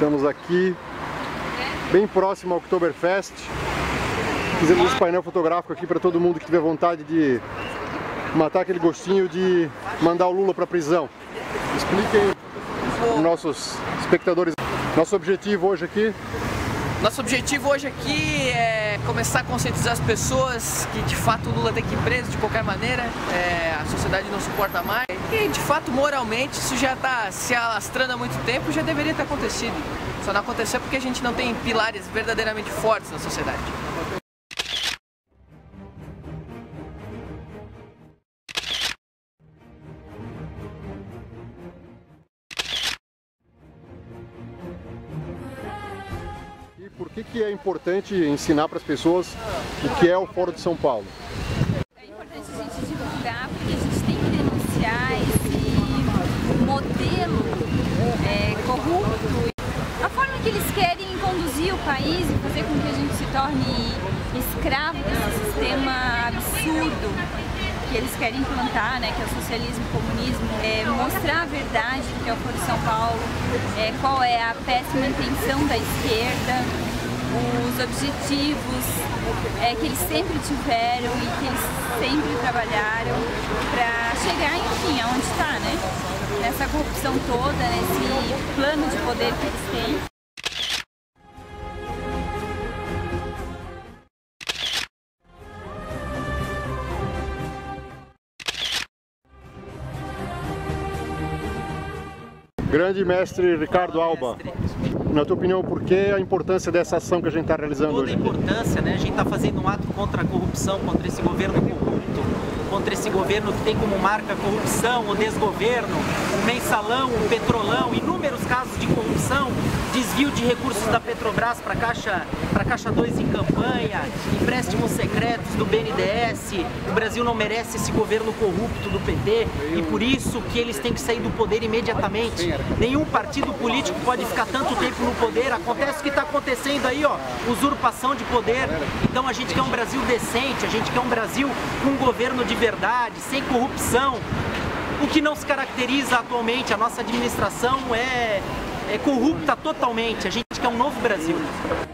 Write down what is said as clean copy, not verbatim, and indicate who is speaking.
Speaker 1: Estamos aqui, bem próximo ao Oktoberfest. Fizemos esse painel fotográfico aqui para todo mundo que tiver vontade de matar aquele gostinho de mandar o Lula para a prisão. Expliquem para os nossos espectadores. Nosso objetivo hoje aqui
Speaker 2: é começar a conscientizar as pessoas que de fato o Lula tem que ir preso de qualquer maneira, a sociedade não suporta mais e de fato moralmente isso já está se alastrando há muito tempo, já deveria ter acontecido. Só não aconteceu porque a gente não tem pilares verdadeiramente fortes na sociedade.
Speaker 1: E por que é importante ensinar para as pessoas o que é o Fórum de São Paulo?
Speaker 3: É importante a gente divulgar porque a gente tem que denunciar esse modelo corrupto. A forma que eles querem conduzir o país e fazer com que a gente se torne escravo desse sistema absurdo que eles querem implantar, né, que é o socialismo, o comunismo, mostrar a verdade do que é o Fórum de São Paulo, qual é a péssima intenção da esquerda, os objetivos que eles sempre tiveram e que eles sempre trabalharam para chegar, enfim, aonde está, né? Nessa corrupção toda, nesse plano de poder que eles têm.
Speaker 1: Grande mestre Ricardo Alba, na tua opinião, por que a importância dessa ação que a gente está realizando hoje?
Speaker 4: Toda a importância, né? A gente está fazendo um ato contra a corrupção, contra esse governo corrupto, contra esse governo que tem como marca a corrupção, o desgoverno, o mensalão, o petrolão, inúmeros casos de corrupção, desvio de recursos da Petrobras para Caixa 2 em campanha, empréstimos secretos do BNDES. O Brasil não merece esse governo corrupto do PT e por isso que eles têm que sair do poder imediatamente. Nenhum partido político pode ficar tanto tempo no poder. Acontece o que está acontecendo aí, ó, usurpação de poder. Então a gente quer um Brasil decente, a gente quer um Brasil com um governo de verdade, sem corrupção. O que não se caracteriza atualmente, a nossa administração é corrupta totalmente. A gente quer um novo Brasil.